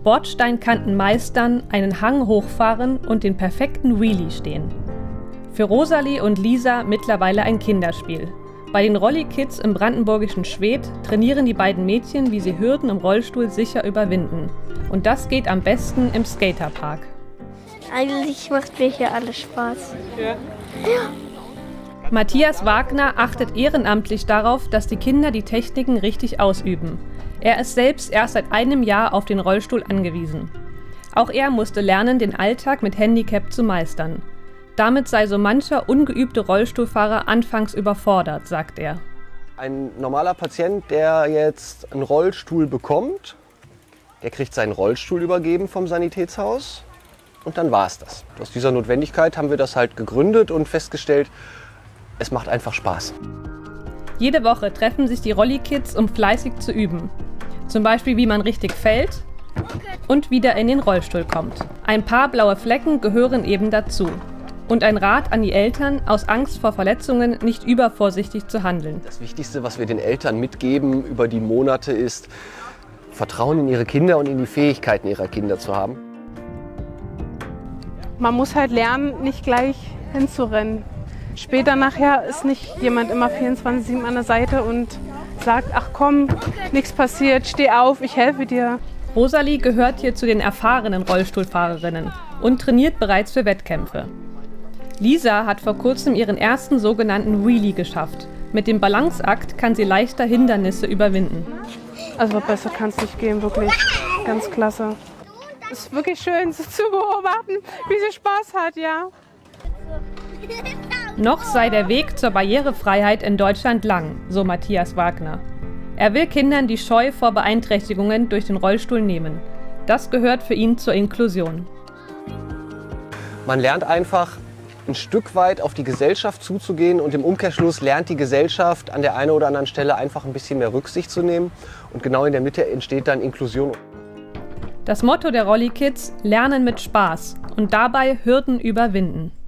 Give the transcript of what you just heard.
Bordsteinkanten meistern, einen Hang hochfahren und den perfekten Wheelie stehen. Für Rosalie und Lisa mittlerweile ein Kinderspiel. Bei den Rolli-Kids im brandenburgischen Schwedt trainieren die beiden Mädchen, wie sie Hürden im Rollstuhl sicher überwinden. Und das geht am besten im Skaterpark. Eigentlich macht mir hier alles Spaß. Ja. Matthias Wagner achtet ehrenamtlich darauf, dass die Kinder die Techniken richtig ausüben. Er ist selbst erst seit einem Jahr auf den Rollstuhl angewiesen. Auch er musste lernen, den Alltag mit Handicap zu meistern. Damit sei so mancher ungeübte Rollstuhlfahrer anfangs überfordert, sagt er. Ein normaler Patient, der jetzt einen Rollstuhl bekommt, der kriegt seinen Rollstuhl übergeben vom Sanitätshaus und dann war es das. Aus dieser Notwendigkeit haben wir das halt gegründet und festgestellt, es macht einfach Spaß. Jede Woche treffen sich die Rolli-Kids, um fleißig zu üben. Zum Beispiel, wie man richtig fällt und wieder in den Rollstuhl kommt. Ein paar blaue Flecken gehören eben dazu. Und ein Rat an die Eltern, aus Angst vor Verletzungen nicht übervorsichtig zu handeln. Das Wichtigste, was wir den Eltern mitgeben über die Monate, ist, Vertrauen in ihre Kinder und in die Fähigkeiten ihrer Kinder zu haben. Man muss halt lernen, nicht gleich hinzurennen. Später nachher ist nicht jemand immer 24/7 an der Seite und sagt, ach komm, nichts passiert, steh auf, ich helfe dir. Rosalie gehört hier zu den erfahrenen Rollstuhlfahrerinnen und trainiert bereits für Wettkämpfe. Lisa hat vor kurzem ihren ersten sogenannten Wheelie geschafft. Mit dem Balanceakt kann sie leichter Hindernisse überwinden. Also besser kann es nicht gehen, wirklich. Ganz klasse. Es ist wirklich schön so zu beobachten, wie sie Spaß hat, ja. Noch sei der Weg zur Barrierefreiheit in Deutschland lang, so Matthias Wagner. Er will Kindern die Scheu vor Beeinträchtigungen durch den Rollstuhl nehmen. Das gehört für ihn zur Inklusion. Man lernt einfach, ein Stück weit auf die Gesellschaft zuzugehen und im Umkehrschluss lernt die Gesellschaft an der einen oder anderen Stelle einfach ein bisschen mehr Rücksicht zu nehmen und genau in der Mitte entsteht dann Inklusion. Das Motto der Rolli-Kids: Lernen mit Spaß und dabei Hürden überwinden.